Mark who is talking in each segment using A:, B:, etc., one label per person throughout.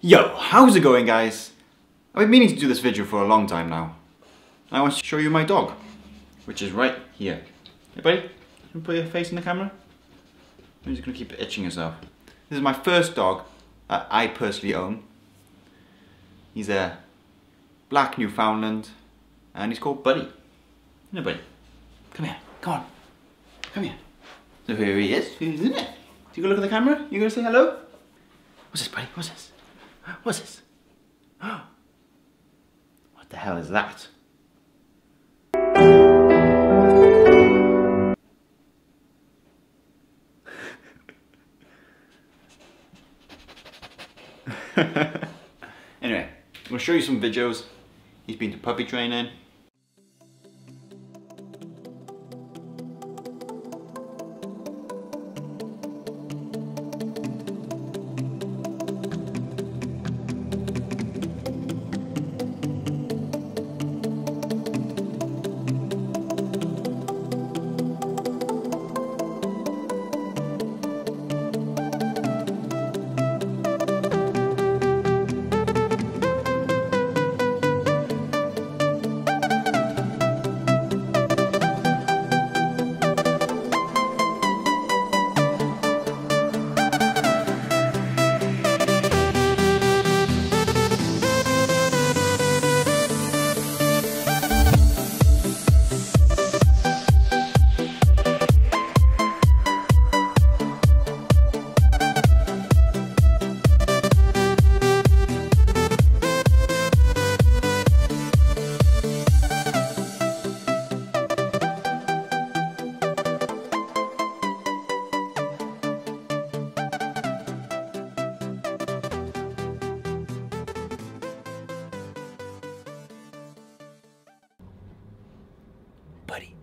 A: Yo, how's it going, guys? I've been meaning to do this video for a long time now. I want to show you my dog, which is right here. Hey buddy, can you put your face in the camera? I'm just going to keep itching yourself. This is my first dog that I personally own. He's a black Newfoundland and he's called Buddy. Hey buddy, come here, come on, come here. So here he is, isn't it? So you go look at the camera, you gonna say hello? What's this, buddy? What's this? What's this? What the hell is that? Anyway, I'm gonna show you some videos. He's been to puppy training. Buddy.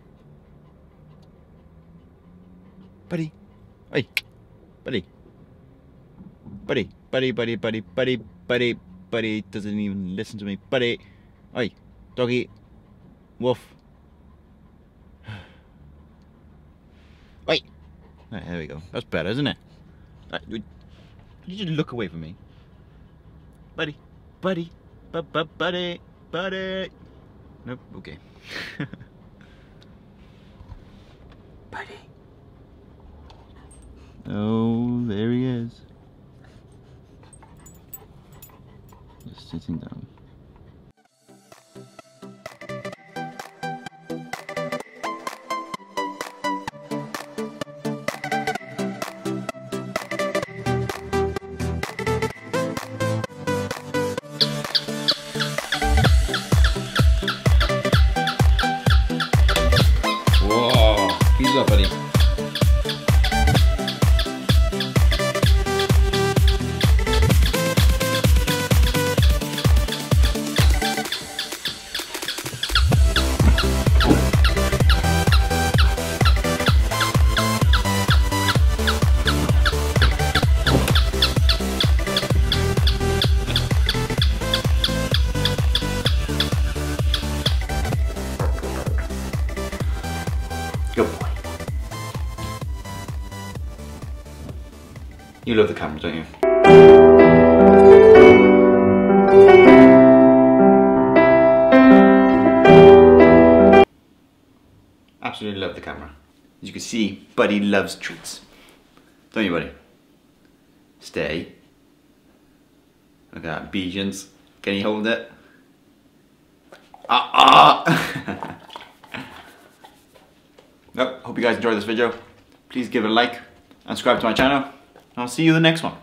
A: Buddy. Hey. Buddy. Buddy. Buddy, buddy, buddy, buddy, buddy, buddy. Doesn't even listen to me. Buddy. Hey. Doggy. Woof. Wait. Right, there we go. That's better, isn't it? Right, you just look away from me. Buddy. Buddy. Buddy. Buddy. Nope. Okay. Buddy. Oh, there he is. Just sitting down. Whoa, he's up, buddy. Good boy. You love the camera, don't you? Absolutely love the camera. As you can see, Buddy loves treats. Don't you, Buddy? Stay. Look at that, Bijan. Can you hold it? Nope, hope you guys enjoyed this video. Please give it a like and subscribe to my channel. I'll see you in the next one.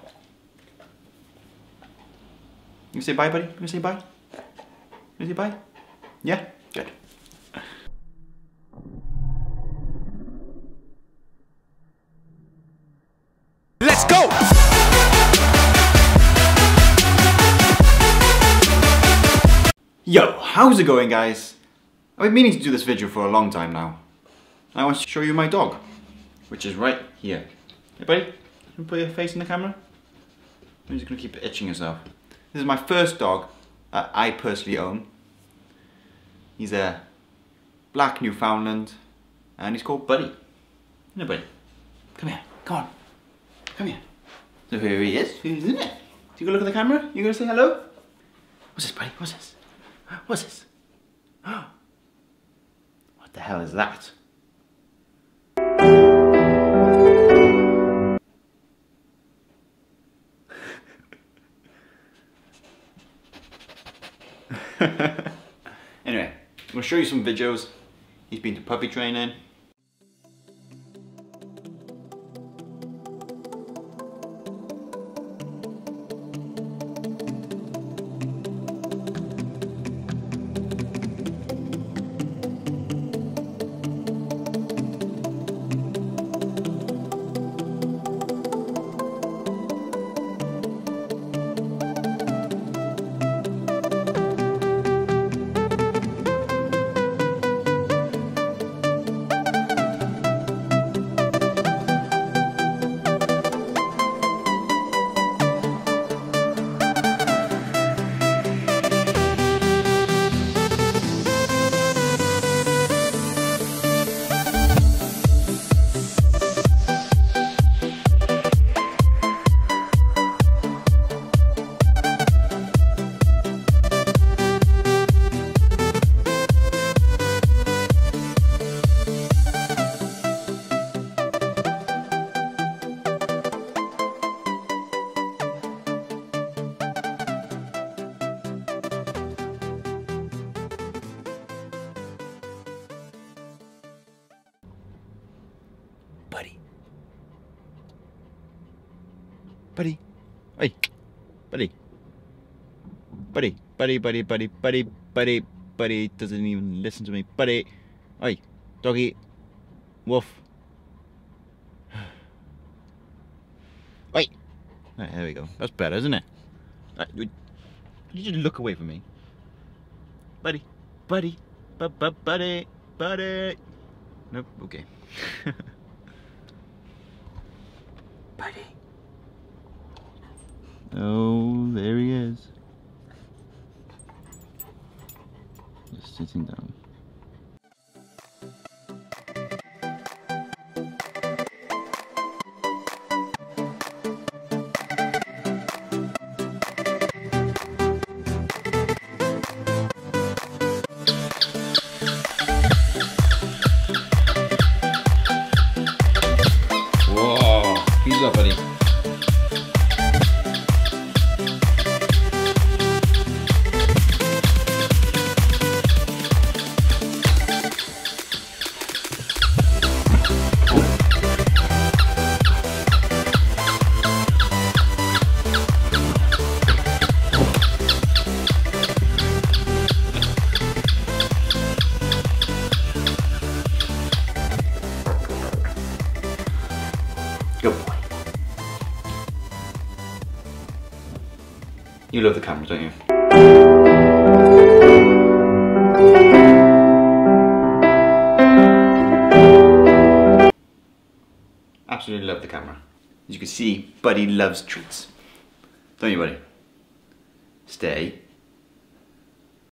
A: You say bye, buddy? You gonna say bye? You say bye? Yeah? Good.
B: Let's go!
A: Yo, how's it going, guys? I've been meaning to do this video for a long time now. I want to show you my dog, which is right here. Hey buddy, can you put your face in the camera? I'm just going to keep itching yourself. This is my first dog that I personally own. He's a black Newfoundland and he's called Buddy. Hey buddy, come here, come on, come here. So here he is, isn't it? you go look at the camera? You gonna say hello? What's this, buddy? What's this? What's this? What the hell is that? Anyway, I'm going to show you some videos. He's been to puppy training. Buddy. Hey. Buddy. Buddy. Doesn't even listen to me. Buddy. Hey. Doggy. Woof. Wait. Right, there we go. That's better, isn't it? Right, you just look away from me. Buddy. Buddy. Nope. Okay. Buddy. Oh, there he is. Just sitting down. Whoa, he's up, buddy. Good boy. You love the cameras, don't you? Absolutely love the camera. As you can see, Buddy loves treats. Don't you, Buddy? Stay